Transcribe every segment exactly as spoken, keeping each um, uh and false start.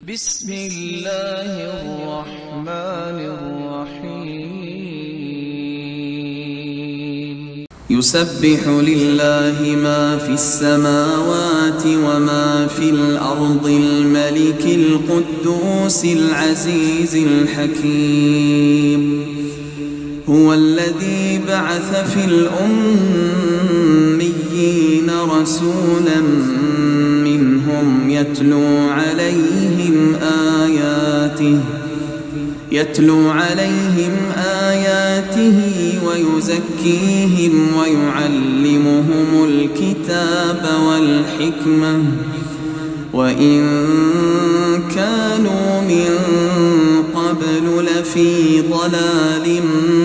بسم الله الرحمن الرحيم يسبح لله ما في السماوات وما في الأرض الملك القدوس العزيز الحكيم هو الذي بعث في الأميين رسولا منهم يتلو عليهم آياته يتلو عليهم آياته ويزكيهم ويعلمهم الكتاب والحكمة وإن كانوا من قبل لفي ضلال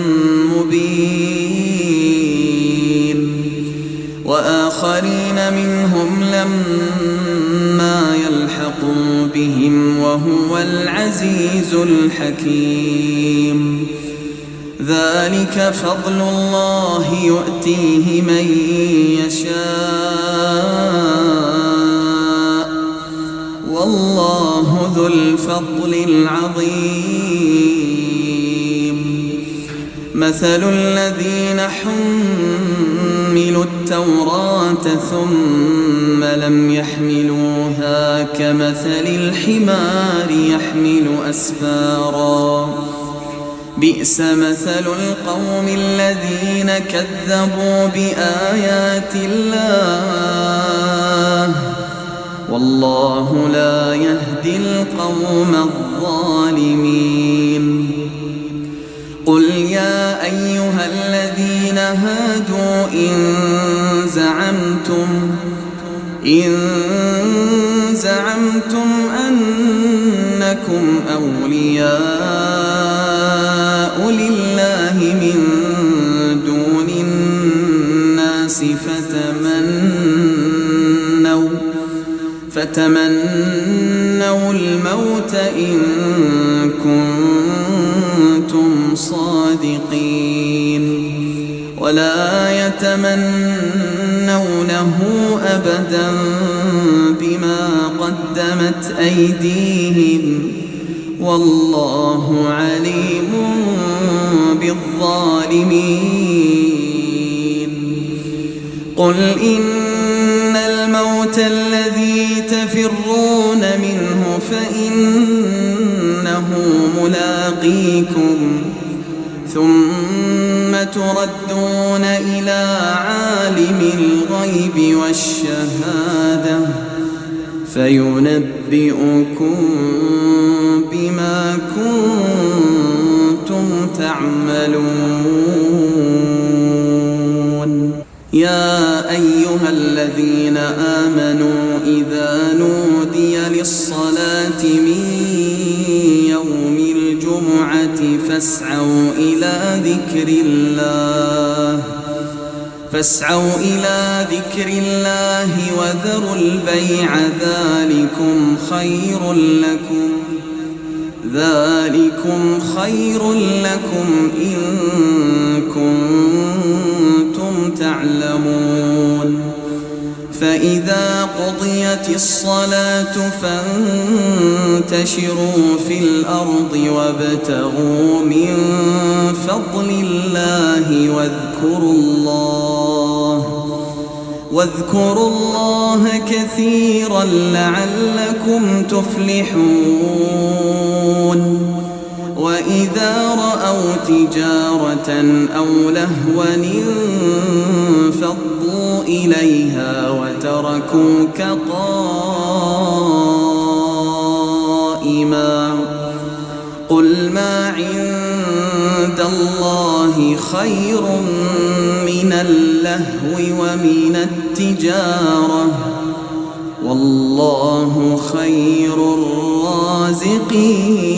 مبين وآخرين منهم لما يلحقوا بهم وهو العزيز الحكيم ذلك فضل الله يؤتيه من يشاء والله ذو الفضل العظيم مثل الذين حملوا التوراة ثم لم يحملوها كمثل الحمار يحمل أسفارا بئس مثل القوم الذين كذبوا بآيات الله والله لا يهدي القوم الظالمين قل يا أيها الذين هادوا إن زعمتم إن زعمتم أنكم أولياء لله من دون الناس فتمنوا فتمنوا الموت إن كنتم صادقين ولا يتمنونه أبدا بما قدمت أيديهم والله عليم بالظالمين قل إن الموت الذي تفرون منه فإنه ملاقيكم ثم تردون إلى عالم الغيب والشهادة فينبئكم بما كنتم تعملون يا أيها الذين آمنوا إذا نودي للصلاة من يوم الجمعة فاسعوا إلى ذكر الله فاسعوا إلى ذكر الله وذروا البيع ذلكم خير لكم ذلكم خير لكم إن كنتم تعلمون فإذا قضيت الصلاة فانتشروا في الأرض وابتغوا من فضل الله واذكروا الله واذكروا الله كثيرا لعلكم تفلحون وإذا رأوا تجارة أو لهوا انفضوا إليها وتركوك قائما قل ما عند الله خير من اللهو ومن التجارة والله خير الرازقين